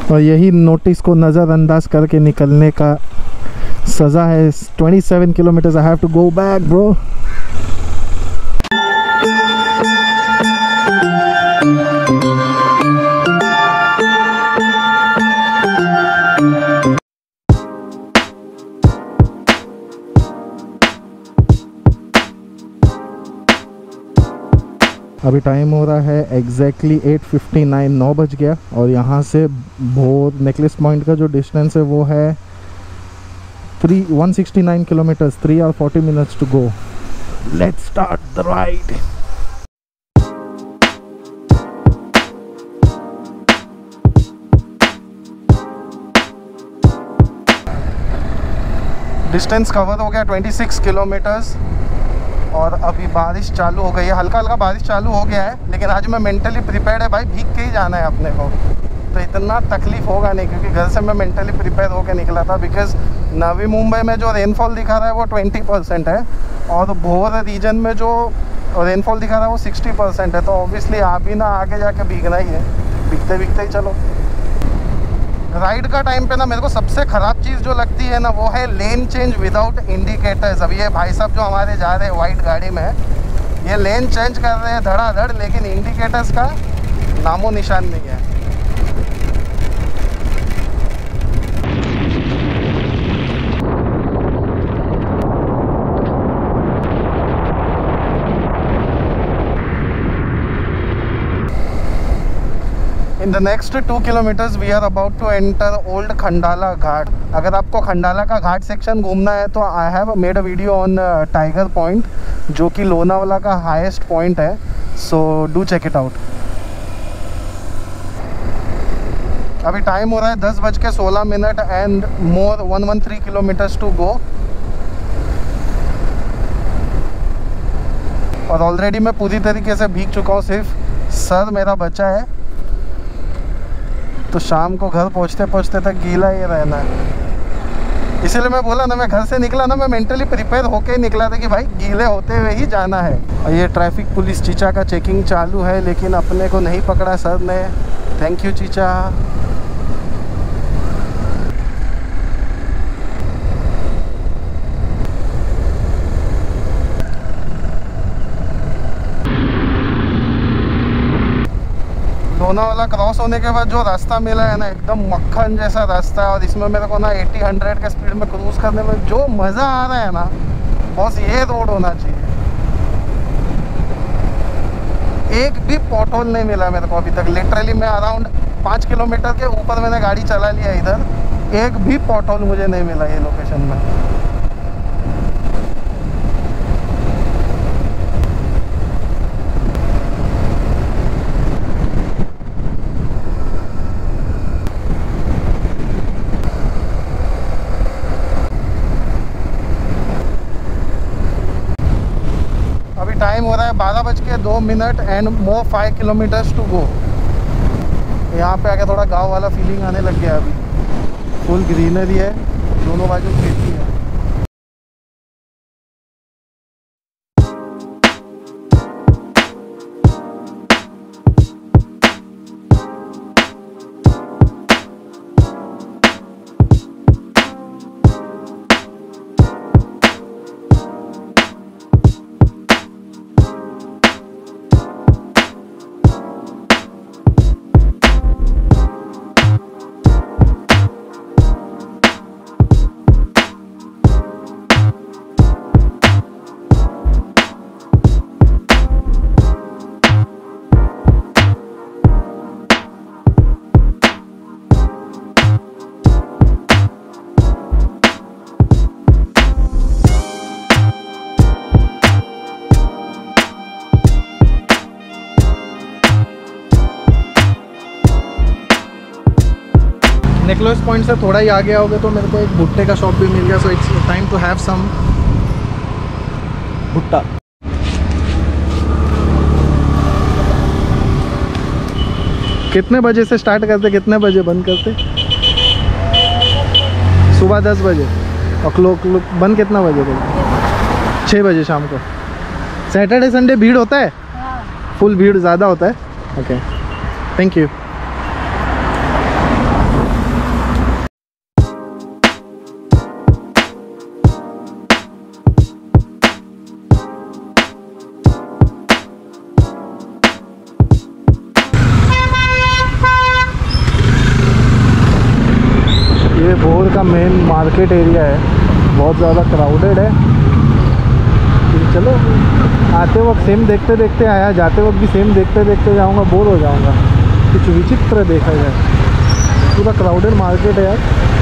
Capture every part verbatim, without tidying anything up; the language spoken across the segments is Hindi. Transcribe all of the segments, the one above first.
और यही नोटिस को नज़रअंदाज करके निकलने का सज़ा है। twenty-seven kilometres I have to go back bro. अभी टाइम हो रहा है एग्जैक्टली एट फिफ्टी नाइन, नौ बज गया। और यहाँ से भोर नेकलेस पॉइंट का जो डिस्टेंस है वो है three one sixty nine kilometres, three और forty minutes to go. Let's start the ride. Distance cover हो गया छब्बीस किलोमीटर्स और अभी बारिश चालू हो गई है। हल्का हल्का बारिश चालू हो गया है, लेकिन आज मैं मेंटली प्रिपेयर्ड है भाई, भीग के ही जाना है अपने को, तो इतना तकलीफ होगा नहीं, क्योंकि घर से मैं मेंटली प्रिपेयर होकर निकला था। बिकॉज नवी मुंबई में जो रेनफॉल दिखा रहा है वो ट्वेंटी परसेंट है और भोर रीजन में जो रेनफॉल दिखा रहा है वो सिक्सटी परसेंट है। तो ऑब्वियसली आप भी ना आगे जाके भीगना ही है, भीगते भीगते ही चलो। राइड का टाइम पे ना मेरे को सबसे ख़राब चीज़ जो लगती है ना वो है लेन चेंज विदाउट इंडिकेटर्स। अब ये भाई साहब जो हमारे जा रहे हैं वाइट गाड़ी में, ये लेन चेंज कर रहे हैं धड़ाधड़, लेकिन इंडिकेटर्स का नामो निशान नहीं है। In the next two kilometers we are about to enter old Khandala घाट। अगर आपको खंडाला का घाट सेक्शन घूमना है तो I have made a video on tiger point, जो कि लोनावाला का हाईएस्ट पॉइंट है, so do check it out। अभी टाइम हो रहा है दस बज के सोलह minute and more one one three kilometres to go. और ऑलरेडी मैं पूरी तरीके से भीग चुका हूँ, सिर्फ सर मेरा बचा है, तो शाम को घर पहुंचते पहुंचते तक गीला ही रहना है। इसीलिए मैं बोला ना, मैं घर से निकला ना, मैं मेंटली प्रिपेयर होके ही निकला था कि भाई गीले होते हुए ही जाना है। और ये ट्रैफिक पुलिस चीचा का चेकिंग चालू है, लेकिन अपने को नहीं पकड़ा सर ने। थैंक यू चीचा। लोनावाला क्रॉस होने के बाद जो रास्ता मिला है ना, एकदम मक्खन जैसा रास्ता है। और इसमें मेरे को ना अस्सी हंड्रेड के स्पीड में क्रूज करने में जो मज़ा आ रहा है ना, बस ये रोड होना चाहिए। एक भी पॉटहोल नहीं मिला मेरे को अभी तक। लिटरली मैं अराउंड पाँच किलोमीटर के ऊपर मैंने गाड़ी चला लिया इधर, एक भी पॉटहोल मुझे नहीं मिला ये लोकेशन में। टाइम हो रहा है बारह बज के दो minute and more five kilometres to go. यहाँ पे आके थोड़ा गांव वाला फीलिंग आने लग गया। अभी फुल ग्रीनरी है, दोनों बाजू खेती है। नेकलेस पॉइंट से थोड़ा ही आगे आओगे तो मेरे को एक भुट्टे का शॉप भी मिल गया। So it's time to have some bhutta. कितने बजे से स्टार्ट करते, कितने बजे बंद करते? सुबह दस बजे। और क्लोक बंद कितना बजे करते? छः बजे शाम को। सैटरडे संडे भीड़ होता है? फुल भीड़ ज़्यादा होता है। Okay, thank you. Main market area है, बहुत ज़्यादा क्राउडेड है। चलो आते वक्त सेम देखते देखते आया, जाते वक्त भी सेम देखते देखते जाऊंगा, बोर हो जाऊंगा। कुछ विचित्र देखा जाए, पूरा क्राउडेड मार्केट है यार।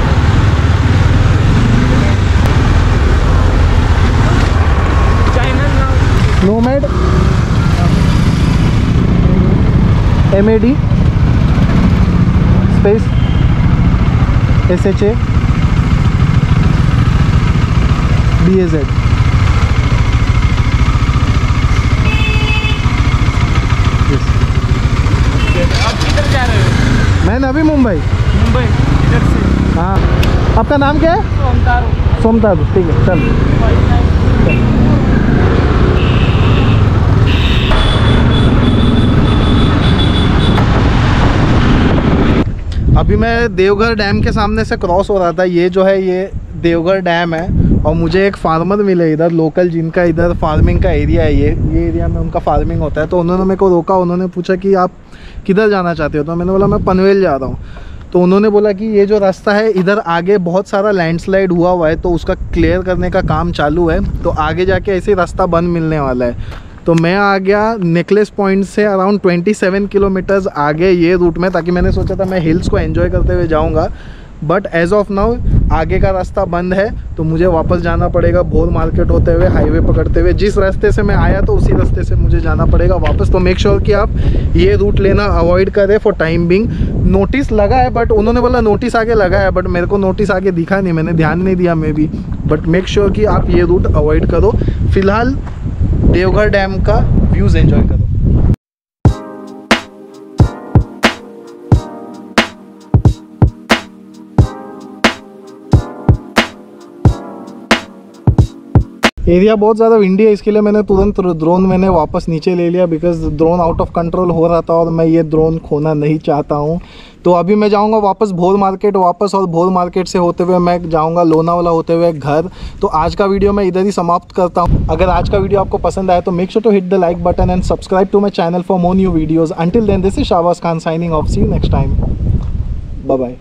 Nomad M A D space S H A B A Z. आप किधर जा रहे हो? मैं नवी मुंबई। मुंबई इधर से। हाँ, आपका नाम क्या है? सोमतारू। सोमतारू, ठीक है चल। अभी मैं देवघर डैम के सामने से क्रॉस हो रहा था। ये जो है ये देवघर डैम है और मुझे एक फार्मर मिले इधर लोकल, जिनका इधर फार्मिंग का एरिया है। ये ये एरिया में उनका फार्मिंग होता है। तो उन्होंने मेरे को रोका, उन्होंने पूछा कि आप किधर जाना चाहते हो? तो मैंने बोला मैं पनवेल जा रहा हूँ। तो उन्होंने बोला कि ये जो रास्ता है इधर आगे बहुत सारा लैंडस्लाइड हुआ हुआ है, तो उसका क्लियर करने का काम चालू है। तो आगे जाके ऐसे रास्ता बंद मिलने वाला है। तो मैं आ गया नेकलेस पॉइंट से अराउंड सत्ताईस किलोमीटर्स आगे ये रूट में, ताकि मैंने सोचा था मैं हिल्स को एंजॉय करते हुए जाऊंगा। बट एज ऑफ नाउ आगे का रास्ता बंद है, तो मुझे वापस जाना पड़ेगा भोर मार्केट होते हुए, हाईवे पकड़ते हुए। जिस रास्ते से मैं आया तो उसी रास्ते से मुझे जाना पड़ेगा वापस। तो मेक श्योर कि आप ये रूट लेना अवॉइड करें फॉर टाइम बिंग। नोटिस लगा है, बट उन्होंने बोला नोटिस आगे लगा है, बट मेरे को नोटिस आगे दिखा नहीं, मैंने ध्यान नहीं दिया मे भी। बट मेक श्योर कि आप ये रूट अवॉइड करो। फिलहाल देवघर डैम का व्यूज़ एंजॉय करो। एरिया बहुत ज़्यादा विंडी है, इसके लिए मैंने तुरंत ड्रोन मैंने वापस नीचे ले लिया, because drone out of control हो रहा था और मैं ये ड्रोन खोना नहीं चाहता हूँ। तो अभी मैं जाऊँगा वापस भोर मार्केट वापस, और भोर मार्केट से होते हुए मैं जाऊँगा लोनावाला होते हुए घर। तो आज का वीडियो मैं इधर ही समाप्त करता हूँ। अगर आज का वीडियो आपको पसंद आया तो make sure to hit the like button and subscribe to my channel for more new videos. Until then this is Shahbaz Khan signing off. See you next time, bye bye.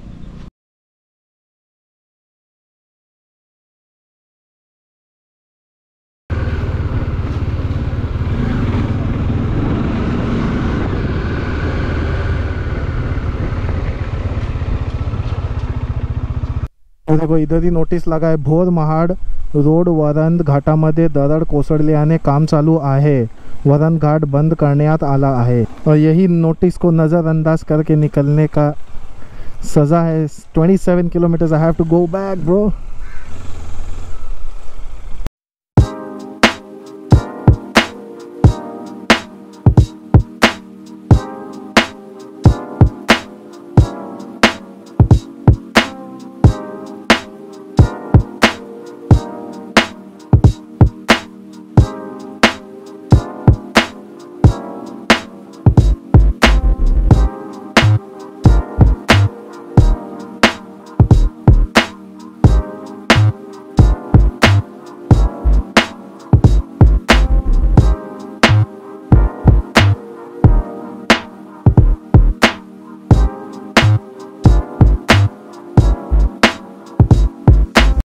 देखो इधर ही नोटीस लगा आहे, भोर महाड रोड वरंध घाटामध्ये दरड कोसळल्याने काम चालू आहे, वरंध घाट बंद करण्यात आला आहे। और यही नोटिस को नज़रअंदाज करके निकलने का सज़ा है। सत्ताईस kilometre. I have to go back bro.